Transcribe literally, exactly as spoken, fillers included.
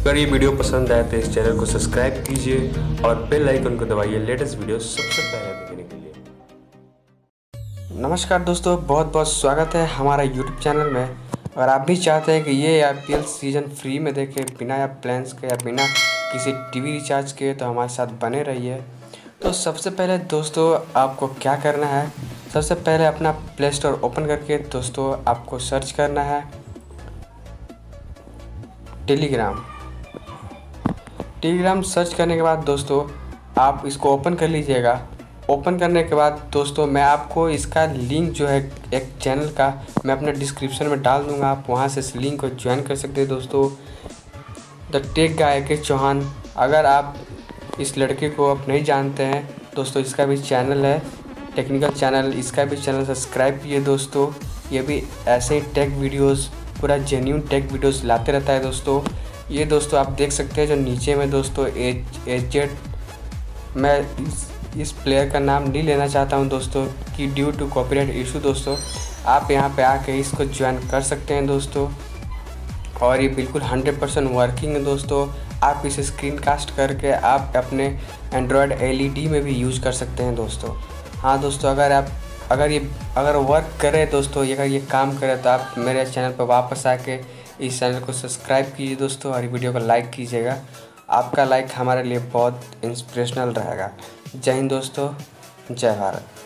अगर ये वीडियो पसंद आए तो इस चैनल को सब्सक्राइब कीजिए और बेल आइकन को दबाइए लेटेस्ट वीडियो सबसे पहले देखने के लिए। नमस्कार दोस्तों, बहुत बहुत स्वागत है हमारा यूट्यूब चैनल में। अगर आप भी चाहते हैं कि ये I P L season free में देखें बिना या प्लान्स के या बिना किसी टीवी रिचार्ज के, तो हमारे साथ बने रहिए। तो सबसे पहले दोस्तों आपको क्या करना है, सबसे पहले अपना प्ले स्टोर ओपन करके दोस्तों आपको सर्च करना है टेलीग्राम। टेलीग्राम सर्च करने के बाद दोस्तों आप इसको ओपन कर लीजिएगा। ओपन करने के बाद दोस्तों मैं आपको इसका लिंक जो है एक चैनल का मैं अपने डिस्क्रिप्शन में डाल दूंगा, आप वहां से इस लिंक को ज्वाइन कर सकते हैं दोस्तों। द टेक गाय के चौहान, अगर आप इस लड़के को आप नहीं जानते हैं दोस्तों, इसका भी चैनल है टेक्निकल चैनल, इसका भी चैनल सब्सक्राइब कीजिए दोस्तों। ये भी ऐसे ही टेक वीडियोस, पूरा जेन्यून टेक वीडियोस लाते रहता है दोस्तों। ये दोस्तों आप देख सकते हैं जो नीचे में दोस्तों एच एच जेड, मैं इस, इस प्लेयर का नाम नहीं लेना चाहता हूं दोस्तों कि ड्यू टू कॉपीराइट इशू दोस्तों। आप यहां पे आके इसको ज्वाइन कर सकते हैं दोस्तों, और ये बिल्कुल हंड्रेड परसेंट वर्किंग है दोस्तों। आप इसे स्क्रीन कास्ट करके आप अपने एंड्रॉयड एल ई डी में भी यूज़ कर सकते हैं दोस्तों। हाँ दोस्तों, अगर आप अगर ये अगर वर्क करे दोस्तों, अगर ये काम करे तो आप मेरे चैनल पर वापस आके इस चैनल को सब्सक्राइब कीजिए दोस्तों, और वीडियो को लाइक कीजिएगा। आपका लाइक हमारे लिए बहुत इंस्पिरेशनल रहेगा। जय हिंद दोस्तों, जय भारत।